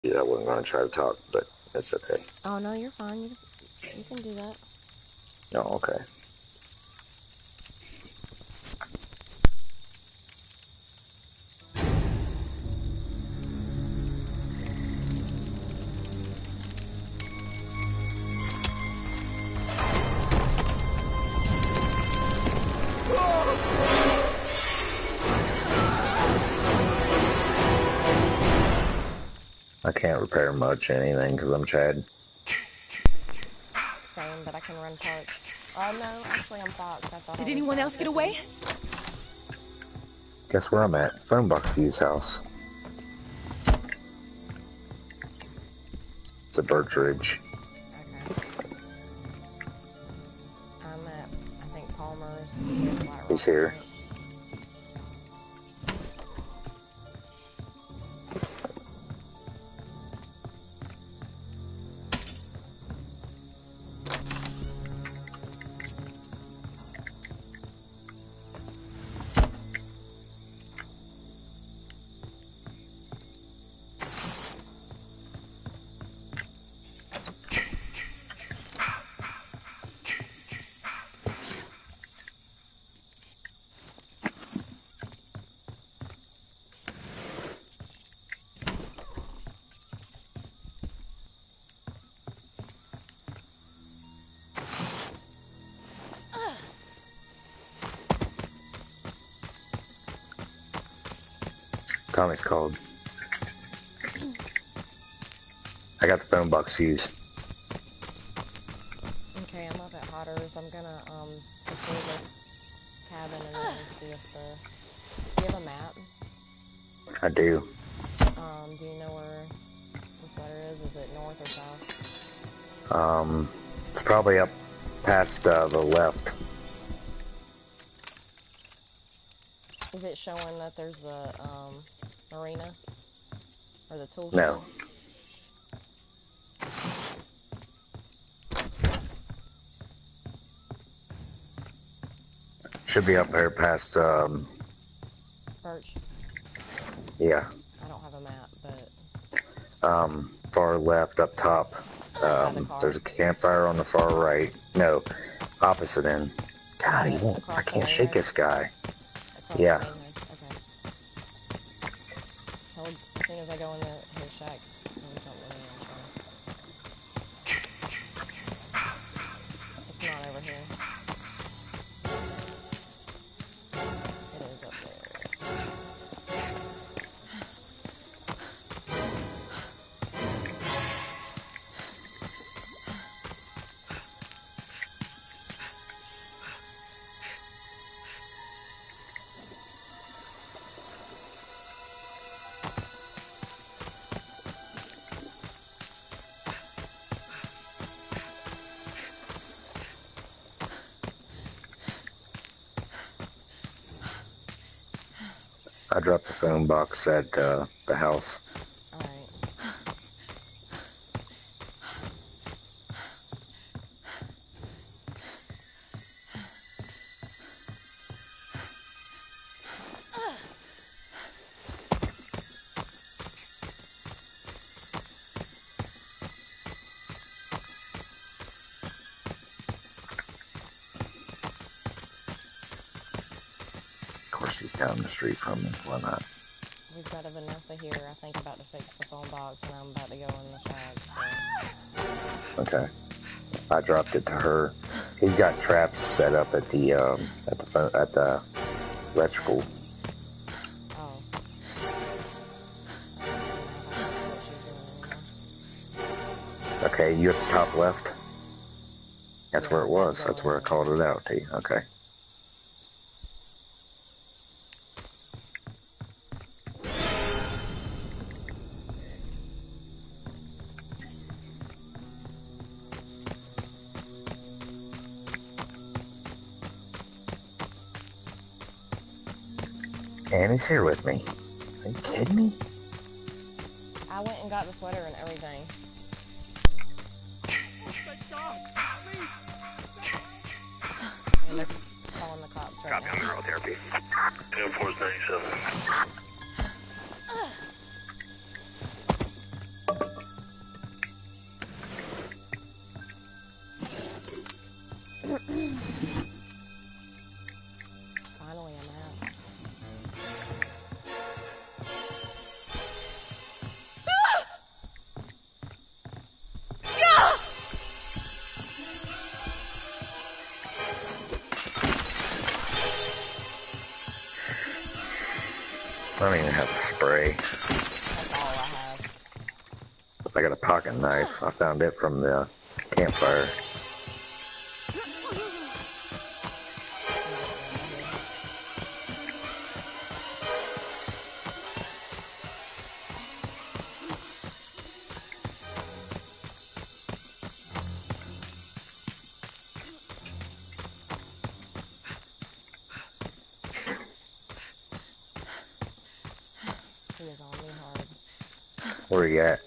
Yeah, I wasn't gonna try to talk, but it's okay. Oh no, you're fine. You can do that. Oh, okay. I can't repair much anything because I'm Chad. Same, but I can run parts. Oh no, actually I'm Fox. I thought. Did anyone else get away? Guess where I'm at? Phone box View's house. It's a Birch Ridge. Okay. I'm at, I think Palmer's. He's here. Tommy's called. I got the phone box fuse. Okay, I'm up at Hotters. I'm gonna secure this cabin and then see if do you have a map? I do. Do you know where the sweater is? Is it north or south? It's probably up past the left. Is it showing that there's the marina or the tool shed? No. Should be up there past Birch. Yeah. I don't have a map, but Far left up top. There's a campfire on the far right. No, opposite end. God, he won't. I can't shake this guy. Yeah. Okay. As soon as I go in his shack, it's not over here. It is up there. I dropped the phone box at the house. Of course, he's down the street from me. Why not? We've got a Vanessa here, I think, about to fix the phone box, and I'm about to go in the shack, so. Okay. I dropped it to her. He's got traps set up at the electrical. Oh. Okay, you at the top left? That's where it was. That's where I called it out to you. Okay. Annie's here with me. Are you kidding me? I went and got the sweater and everything. And they're calling the cops right now. Copy on neural therapy. Air Force 97. don't even have a spray. That's all I have. I got a pocket knife. I found it from the campfire. He is on me hard. Where you at?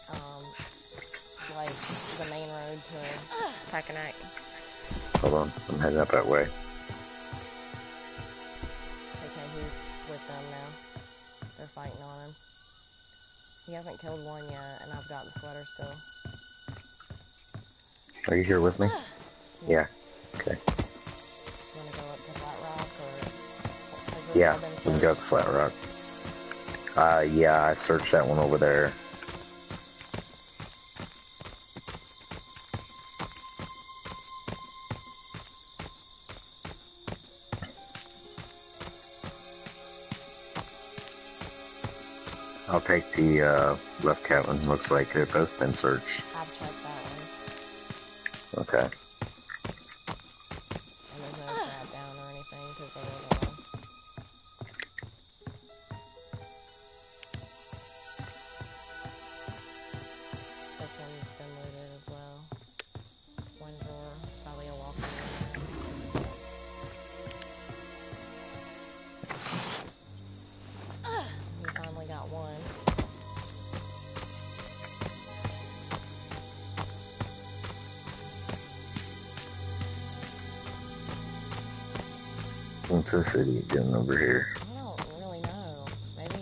Like the main road to Takanaki. Hold on, I'm heading up that way. Okay, he's with them now. They're fighting on him. He hasn't killed one yet, and I've got the sweater still. Are you here with me? Yeah. Okay. You want to go up to Flat Rock, or has this Yeah, all been we can go to searched? Flat Rock. Yeah, I searched that one over there. I'll take the left cabin. Looks like they've both been searched. I've checked that one. Okay. And there's no crab down or anything, because there was one. This one's been looted as well. One drawer. It's probably a walker in there. We finally got one. What's this idiot doing over here? I don't really know. Maybe.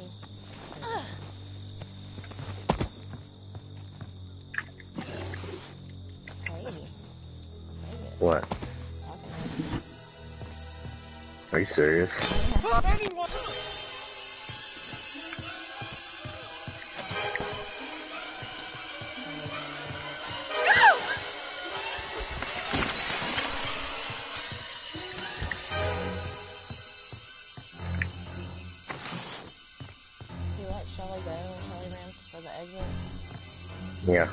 Hey. Take it. What? Okay. Are you serious? You let Shelly go and Shelly ran for the exit? Yeah.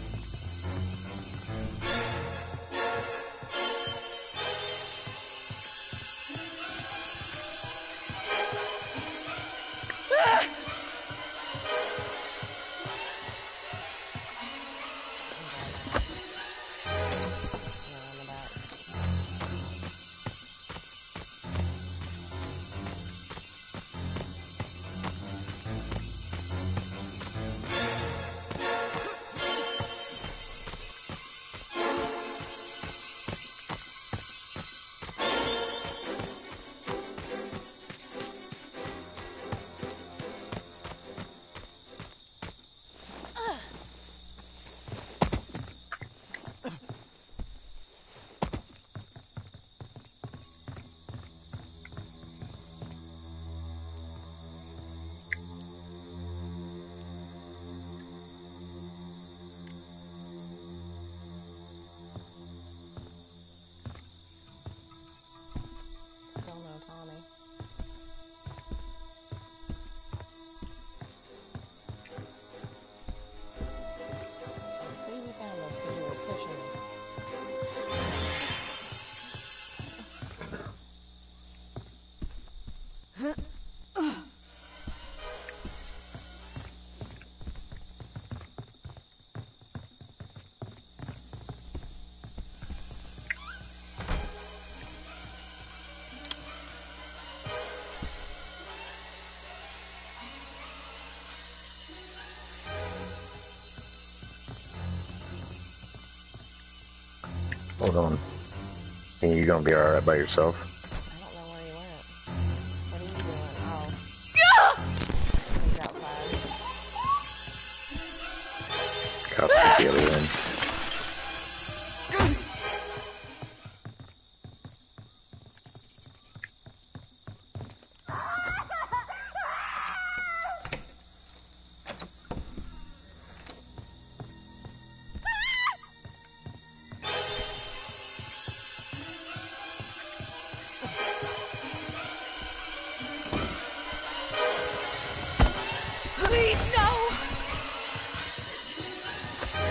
On the back. Still no Tommy. See, we found those because we were pushing them. Hold on. And you gonna be alright by yourself? I don't know where he went. What are you doing? Oh. He's outside. Cops at the other end.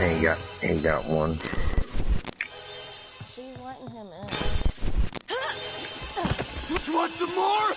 He got one. She's letting him in. You want some more?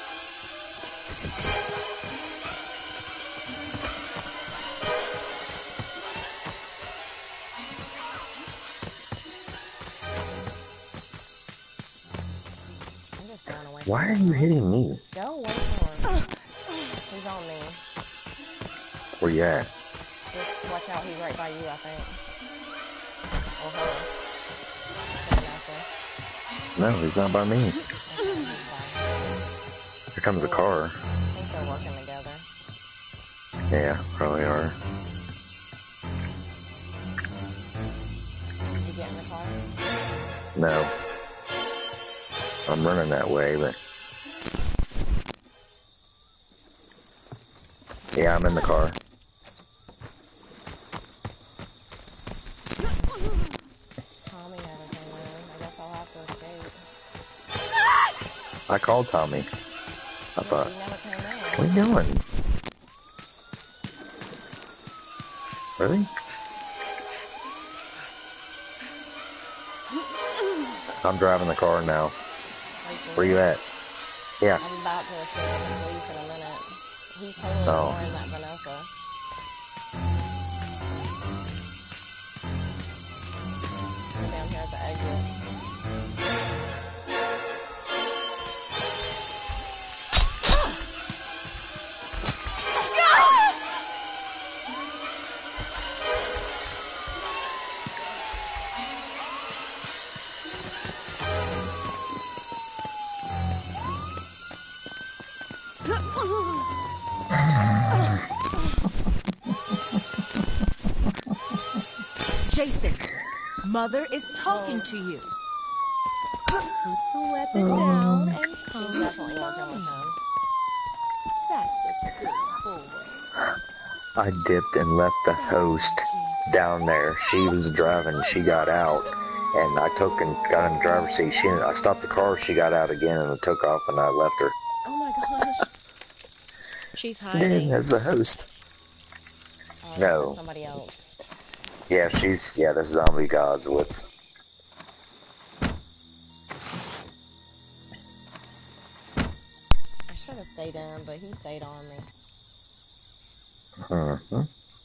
I'm just going away. Why are you hitting me? Go away from him. He's on me. Where you at? Just watch out, he's right by you, I think. Or her. Vanessa. No, he's not by me. Okay, he's by. Here comes a car. I think they're working together. Yeah, probably are. Did you get in the car? No. I'm running that way, but... Yeah, I'm in the car. Tommy never came in. I guess I'll have to escape. I called Tommy. I thought, He never came in. what are you doing? Really? I'm driving the car now. Where you at? Yeah. I'm about to escape the police in a minute. He's totally Oh. ignoring that Vanessa. We're down here at the exit. Jason, Mother is talking to you. Put the weapon down and He's come to definitely working with mommy. him. That's a good boy. I dipped and left the host down there. She was driving. She got out. And I took and got in the driver's seat. I stopped the car. She got out again and I took off and I left her. Oh my gosh. She's Dead hiding. as the host. Oh, No. somebody else. Yeah, the zombie gods with. I should have stayed in, but he stayed on me. Mm-hmm.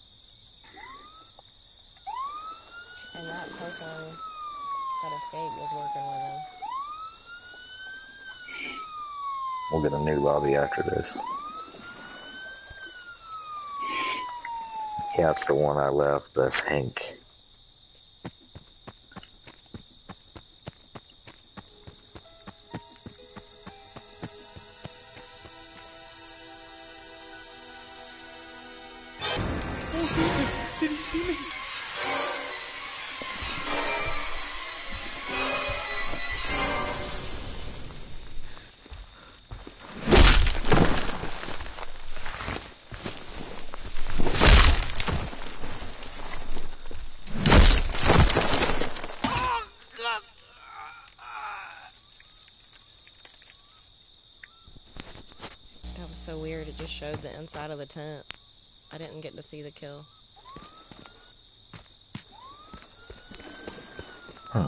And that person that escaped was working with him. We'll get a new lobby after this. Yeah, it's the one I left, the Hank. Oh, Jesus! Did he see me? That was so weird. It just showed the inside of the tent. I didn't get to see the kill. Hmm.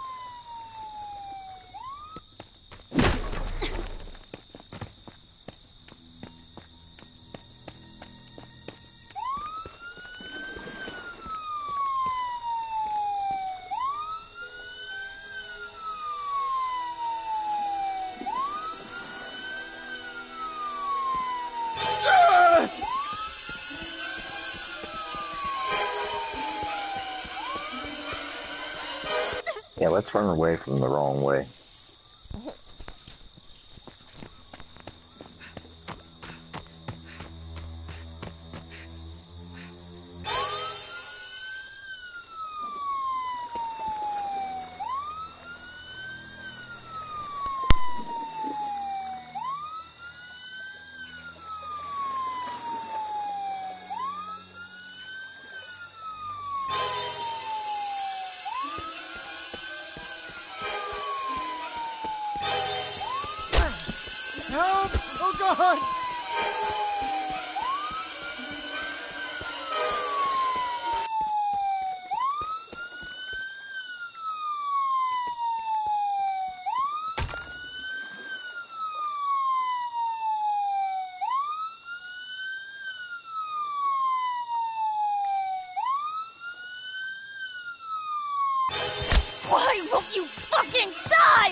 Yeah, let's run away from the wrong way. Help! Oh, God! won't you fucking die?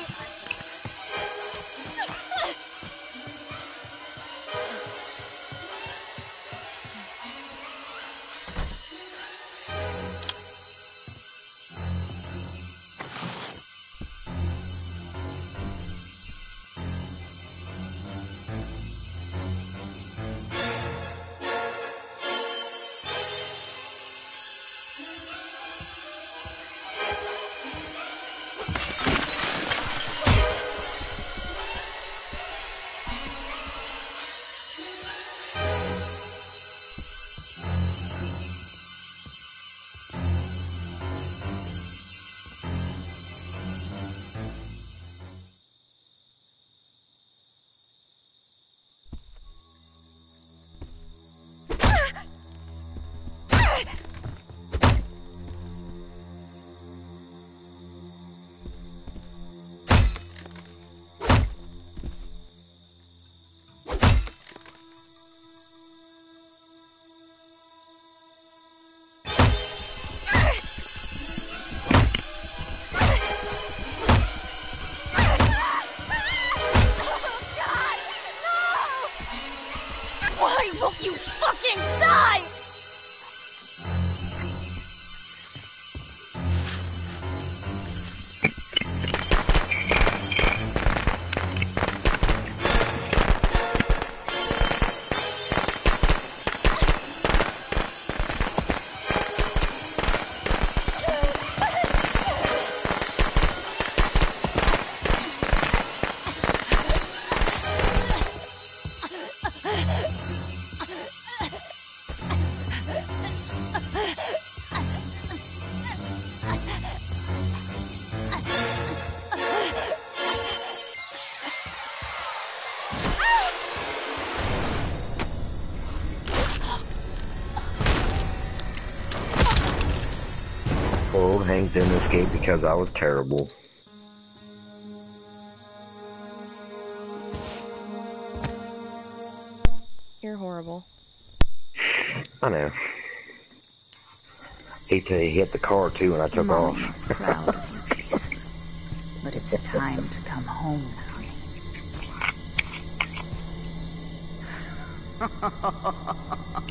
Why won't you fucking die? Old Hank didn't escape because I was terrible. You're horrible. I know. He hit the car too when I took Mommy, off. I'm proud of you, Jason. But it's time to come home now.